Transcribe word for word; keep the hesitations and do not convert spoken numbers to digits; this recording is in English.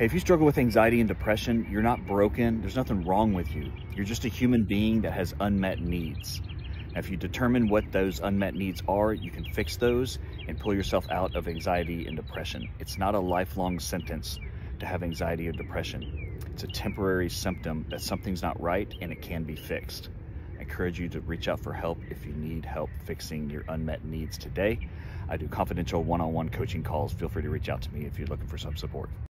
Hey, if you struggle with anxiety and depression, you're not broken. There's nothing wrong with you. You're just a human being that has unmet needs. Now, if you determine what those unmet needs are, you can fix those and pull yourself out of anxiety and depression. It's not a lifelong sentence to have anxiety or depression. It's a temporary symptom that something's not right and it can be fixed. I encourage you to reach out for help if you need help fixing your unmet needs today. I do confidential one-on-one coaching calls. Feel free to reach out to me if you're looking for some support.